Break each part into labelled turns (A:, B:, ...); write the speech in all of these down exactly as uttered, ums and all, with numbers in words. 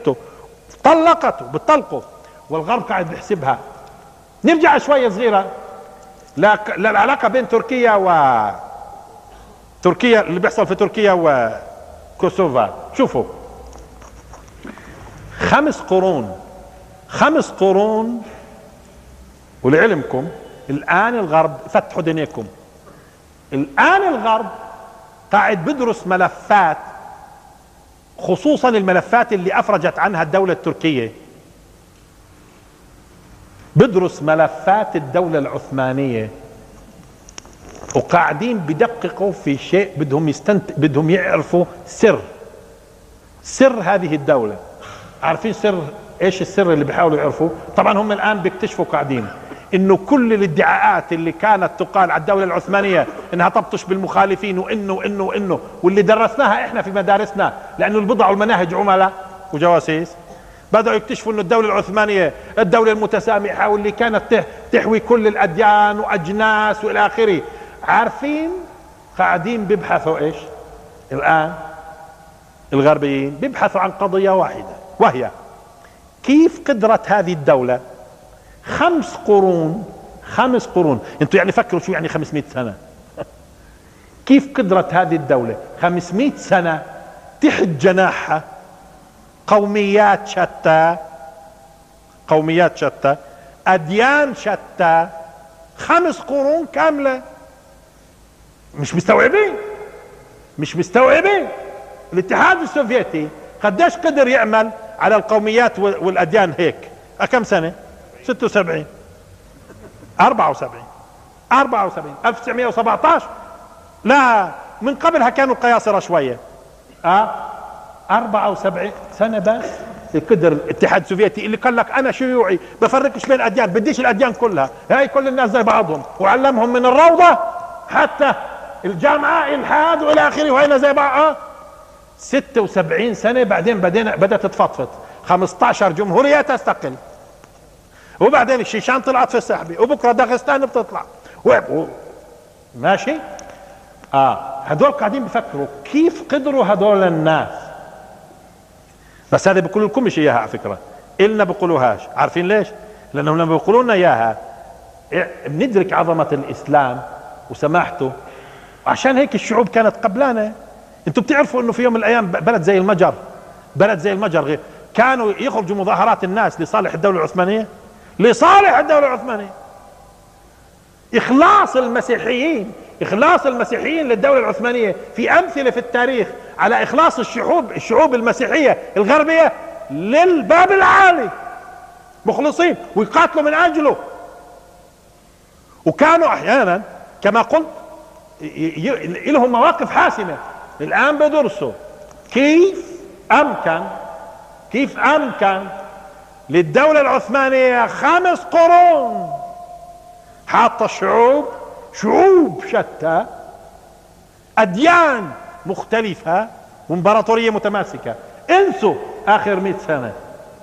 A: خلفته، طلقته بتطلقه، والغرب قاعد بيحسبها. نرجع شوية صغيرة للعلاقة بين تركيا و تركيا، اللي بيحصل في تركيا وكوسوفا. شوفوا، خمس قرون خمس قرون ولعلمكم الآن الغرب فتحوا دنياكم، الآن الغرب قاعد بدرس ملفات، خصوصا الملفات اللي أفرجت عنها الدولة التركية، بدرس ملفات الدولة العثمانية، وقاعدين بدققوا في شيء بدهم يستنت بدهم يعرفوا سر سر هذه الدولة. عارفين سر ايش السر اللي بيحاولوا يعرفوه؟ طبعا هم الآن بيكتشفوا قاعدين انه كل الادعاءات اللي كانت تقال على الدولة العثمانية انها تبطش بالمخالفين وانه وانه وانه واللي درسناها احنا في مدارسنا، لانه البضع والمناهج عملاء وجواسيس، بدأوا يكتشفوا انه الدولة العثمانية الدولة المتسامحة واللي كانت تحوي كل الاديان واجناس والى اخره. عارفين قاعدين بيبحثوا ايش الان؟ الغربيين بيبحثوا عن قضية واحدة، وهي كيف قدرت هذه الدولة خمس قرون خمس قرون انتوا يعني فكروا شو يعني خمسمائة سنة كيف قدرت هذه الدولة خمسمائة سنة تحت جناحها قوميات شتى قوميات شتى أديان شتى، خمس قرون كاملة. مش مستوعبين مش مستوعبين الاتحاد السوفيتي قديش قدر يعمل على القوميات والأديان هيك؟ كم سنة؟ ستة وسبعين أربعة وسبعين أربعة وسبعين ألف وتسعمائة وسبعة عشر، لا من قبلها كانوا القياصرة شوية. اه أربعة وسبعين سنة بس قدر الاتحاد السوفيتي اللي قال لك انا شيوعي بفرقش بين الاديان، بديش الاديان كلها، هاي كل الناس زي بعضهم، وعلمهم من الروضة حتى الجامعة الحاد والى اخره، وهينا زي بعض. اه ستة وسبعين سنة بعدين بدينا بدأت تفضفض، خمسة عشر جمهورية تستقل، وبعدين الشيشان طلعت في السحبة، وبكره داغستان بتطلع و... و... ماشي. اه هدول قاعدين بفكروا كيف قدروا هدول الناس، بس هذا بيقولوا لكم مش اياها على فكره، النا بيقولوهاش. عارفين ليش؟ لانهم لما بيقولوا لنا اياها بندرك عظمه الاسلام وسماحته، وعشان هيك الشعوب كانت قبلانه. انتوا بتعرفوا انه في يوم من الايام بلد زي المجر بلد زي المجر غير كانوا يخرجوا مظاهرات الناس لصالح الدوله العثمانيه، لصالح الدوله العثمانيه، اخلاص المسيحيين اخلاص المسيحيين للدولة العثمانية. في امثلة في التاريخ على اخلاص الشعوب الشعوب المسيحية الغربية للباب العالي، مخلصين ويقاتلوا من اجله. وكانوا احيانا كما قلت لهم مواقف حاسمة. الان بدرسوا كيف امكن كيف امكن للدولة العثمانية خمس قرون حاطة شعوب شعوب شتى، أديان مختلفة، وامبراطورية متماسكة. انسوا آخر مئة سنة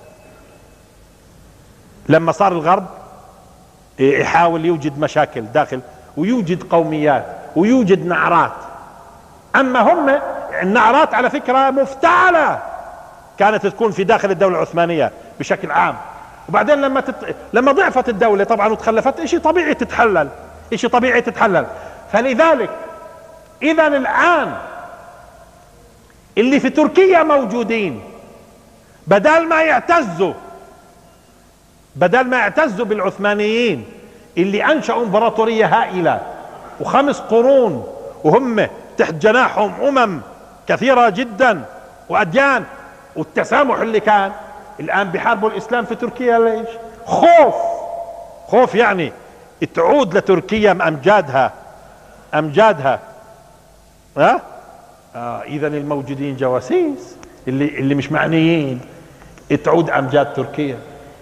A: لما صار الغرب يحاول يوجد مشاكل داخل، ويوجد قوميات ويوجد نعرات. أما هم النعرات على فكرة مفتعلة كانت تكون في داخل الدولة العثمانية بشكل عام، وبعدين لما تت... لما ضعفت الدولة طبعا وتخلفت، اشي طبيعي تتحلل اشي طبيعي تتحلل. فلذلك اذا الان اللي في تركيا موجودين بدل ما يعتزوا بدل ما يعتزوا بالعثمانيين اللي انشأوا امبراطورية هائلة وخمس قرون وهم تحت جناحهم امم كثيرة جدا واديان والتسامح اللي كان، الان بيحاربوا الاسلام في تركيا. ليش؟ خوف خوف يعني تعود لتركيا امجادها امجادها ها آه اذا الموجودين جواسيس اللي اللي مش معنيين تعود امجاد تركيا،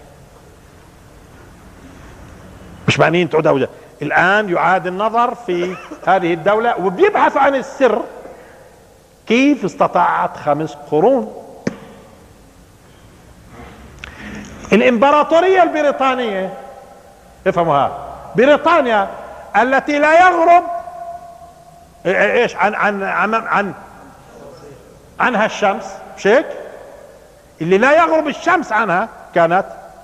A: مش معنيين تعود أوجاد. الان يعاد النظر في هذه الدولة وبيبحث عن السر كيف استطاعت خمس قرون. الامبراطورية البريطانية افهموها، بريطانيا التي لا يغرب ايش عن عن عن, عن عنها الشمس، مش هيك؟ اللي لا يغرب الشمس عنها كانت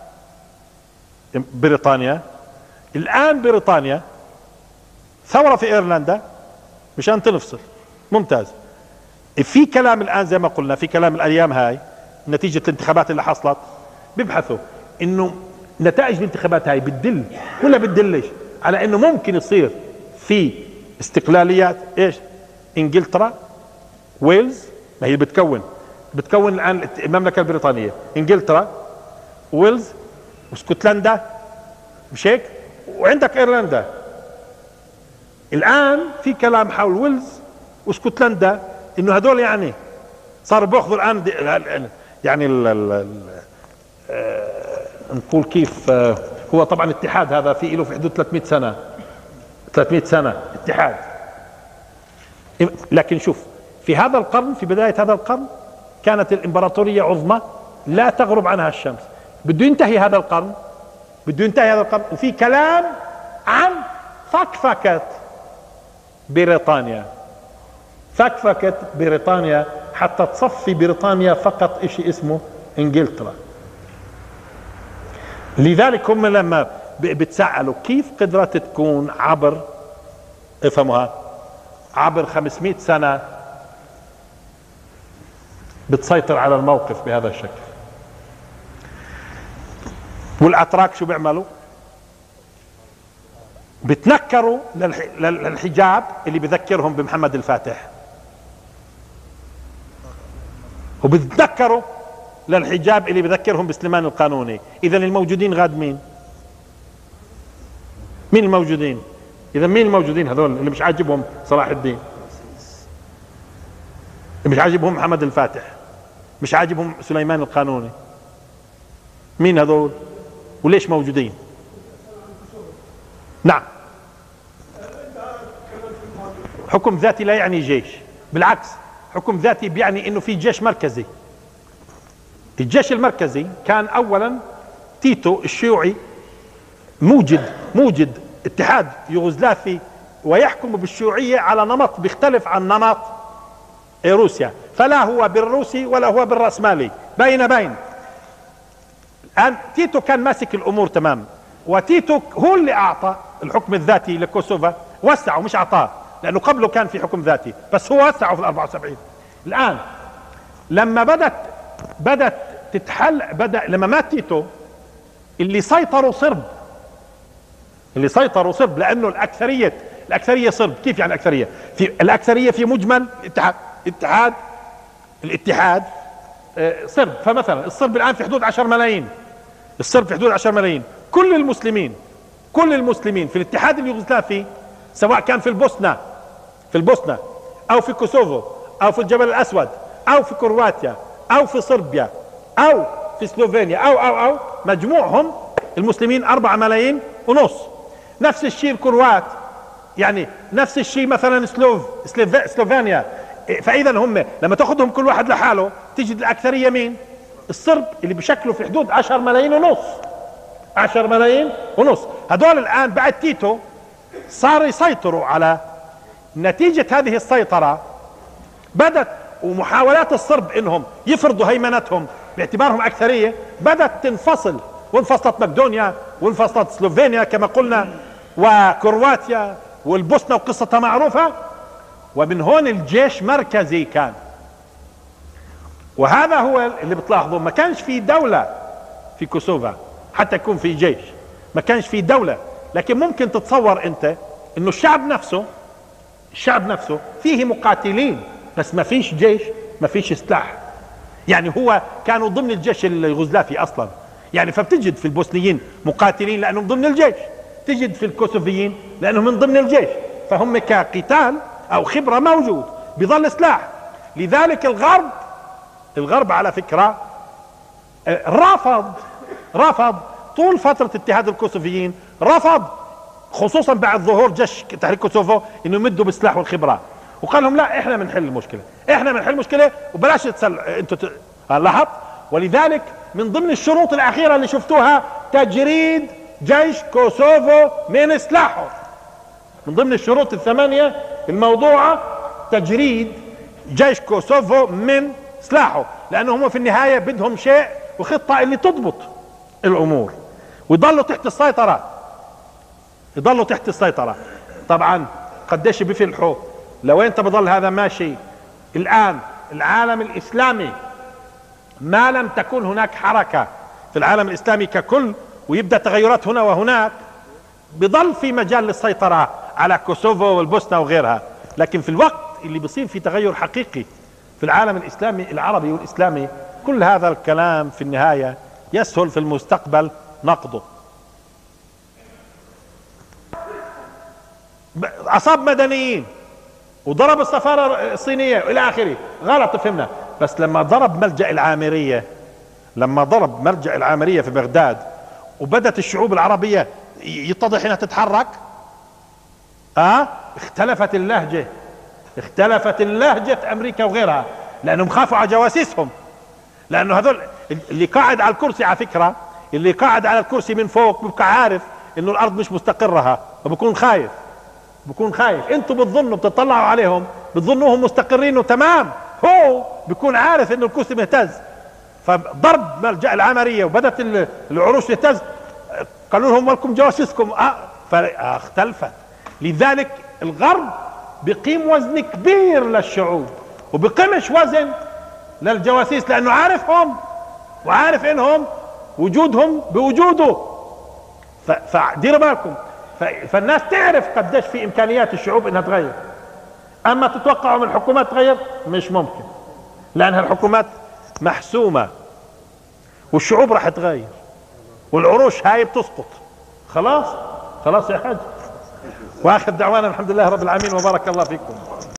A: بريطانيا. الآن بريطانيا ثورة في ايرلندا مشان تنفصل، ممتاز. في كلام الآن زي ما قلنا، في كلام الأيام هاي نتيجة الانتخابات اللي حصلت، بيبحثوا انه نتائج الانتخابات هاي بتدل ولا بتدلش على انه ممكن يصير في استقلاليات. ايش؟ انجلترا، ويلز، ما هي بتكون بتكون الان المملكة البريطانية، انجلترا، ويلز، واسكتلندا، مش هيك؟ وعندك ايرلندا. الان في كلام حول ويلز واسكتلندا انه هدول يعني صاروا بياخذوا الان يعني ال ال نقول كيف، هو طبعا اتحاد هذا في له في حدود ثلاثمئة سنة، ثلاثمئة سنة اتحاد. لكن شوف، في هذا القرن، في بداية هذا القرن كانت الامبراطورية عظمى لا تغرب عنها الشمس. بده ينتهي هذا القرن، بده ينتهي هذا القرن وفي كلام عن فكفكة بريطانيا، فكفكة بريطانيا حتى تصفي بريطانيا فقط اشي اسمه انجلترا. لذلك هم لما بتسألوا كيف قدرت تكون عبر، افهموها، عبر خمسمئة سنة بتسيطر على الموقف بهذا الشكل. والاتراك شو بيعملوا؟ بتنكروا للحجاب اللي بذكرهم بمحمد الفاتح، وبتذكروا للحجاب اللي بذكرهم بسليمان القانوني. اذا الموجودين غاد مين؟ مين الموجودين؟ اذا مين الموجودين هذول اللي مش عاجبهم صلاح الدين، مش عاجبهم محمد الفاتح، مش عاجبهم سليمان القانوني؟ مين هذول وليش موجودين؟ نعم، حكم ذاتي لا يعني جيش، بالعكس حكم ذاتي بيعني انه في جيش مركزي. الجيش المركزي كان اولا تيتو الشيوعي موجد موجد اتحاد يوغوسلافي ويحكم بالشيوعية على نمط بيختلف عن نمط روسيا، فلا هو بالروسي ولا هو بالرأسمالي، بين بين. الآن تيتو كان ماسك الأمور تمام، وتيتو هو اللي أعطى الحكم الذاتي لكوسوفا، وسعه مش أعطاه، لأنه قبله كان في حكم ذاتي بس هو وسعه في الأربعة وسبعين. الآن لما بدت بدت تتحل بدأ لما مات تيتو اللي سيطروا صرب، اللي سيطروا صرب لأنه الأكثرية الأكثرية صرب. كيف يعني الأكثرية؟ في الأكثرية في مجمل اتحاد اتحاد الاتحاد صرب. فمثلا الصرب الآن في حدود عشر ملايين، الصرب في حدود عشر ملايين. كل المسلمين كل المسلمين في الاتحاد اليوغوسلافي، سواء كان في البوسنة في البوسنة أو في كوسوفو أو في الجبل الأسود أو في كرواتيا أو في صربيا أو في سلوفينيا أو أو أو مجموعهم المسلمين أربعة ملايين ونص. نفس الشيء الكروات، يعني نفس الشيء مثلا سلوف سلوفينيا. فإذا هم لما تأخذهم كل واحد لحاله تجد الأكثرية مين؟ الصرب اللي بشكلوا في حدود عشر ملايين ونص، عشر ملايين ونص. هدول الآن بعد تيتو صار يسيطروا على. نتيجة هذه السيطرة بدت ومحاولات الصرب انهم يفرضوا هيمنتهم باعتبارهم اكثرية بدت تنفصل، وانفصلت مقدونيا وانفصلت سلوفينيا كما قلنا وكرواتيا والبوسنة وقصتها معروفة. ومن هون الجيش مركزي كان، وهذا هو اللي بتلاحظوا ما كانش في دولة في كوسوفا حتى يكون في جيش، ما كانش في دولة. لكن ممكن تتصور انت انه الشعب نفسه الشعب نفسه فيه مقاتلين بس ما فيش جيش، ما فيش سلاح. يعني هو كانوا ضمن الجيش اليوغوسلافي اصلا، يعني فبتجد في البوسنيين مقاتلين لانهم ضمن الجيش، تجد في الكوسوفيين لانهم من ضمن الجيش، فهم كقتال او خبرة موجود، بظل سلاح. لذلك الغرب الغرب على فكرة رفض رفض طول فترة اتحاد الكوسوفيين، رفض خصوصا بعد ظهور جيش تحرير كوسوفو انه يمدوا بالسلاح والخبرة، وقال لهم لا احنا بنحل المشكلة، احنا بنحل المشكلة وبلاش تسل انتوا ت... لاحظ. ولذلك من ضمن الشروط الاخيرة اللي شفتوها تجريد جيش كوسوفو من سلاحه، من ضمن الشروط الثمانية الموضوعة تجريد جيش كوسوفو من سلاحه. لانه هم في النهاية بدهم شيء وخطة اللي تضبط الامور ويضلوا تحت السيطرة، يضلوا تحت السيطرة. طبعا قديش بيفلحوا لو انت بضل هذا ماشي. الان العالم الاسلامي ما لم تكن هناك حركة في العالم الاسلامي ككل ويبدأ تغيرات هنا وهناك، بضل في مجال للسيطرة على كوسوفو والبوسنة وغيرها. لكن في الوقت اللي بيصير في تغير حقيقي في العالم الاسلامي العربي والاسلامي، كل هذا الكلام في النهاية يسهل في المستقبل نقضه. اصاب مدنيين وضرب السفارة الصينية الى اخره، غلط فهمنا. بس لما ضرب ملجأ العامرية، لما ضرب ملجأ العامرية في بغداد وبدت الشعوب العربية يتضح انها تتحرك، اه اختلفت اللهجة، اختلفت اللهجة امريكا وغيرها، لانهم خافوا على جواسيسهم. لانه هذول اللي قاعد على الكرسي، على فكرة اللي قاعد على الكرسي من فوق بيبقى عارف انه الارض مش مستقرة، فبكون خايف، بكون خايف. انتوا بتظنوا بتطلعوا عليهم بتظنوهم مستقرين وتمام، هو بيكون عارف انه الكرسي مهتز. فضرب ملجأ العمرية وبدت العروش تهتز، قالوا لهم ولكم جواسيسكم، اه فاختلفت. لذلك الغرب بقيم وزن كبير للشعوب وبقيمش وزن للجواسيس، لانه عارفهم وعارف انهم وجودهم بوجوده. فديروا بالكم، فالناس تعرف قديش في امكانيات الشعوب انها تغير. اما تتوقعوا من الحكومات تغير؟ مش ممكن، لانها الحكومات محسومة والشعوب راح تغير والعروش هاي بتسقط. خلاص خلاص يا حاج. واخر دعوانا الحمد لله رب العالمين وبارك الله فيكم.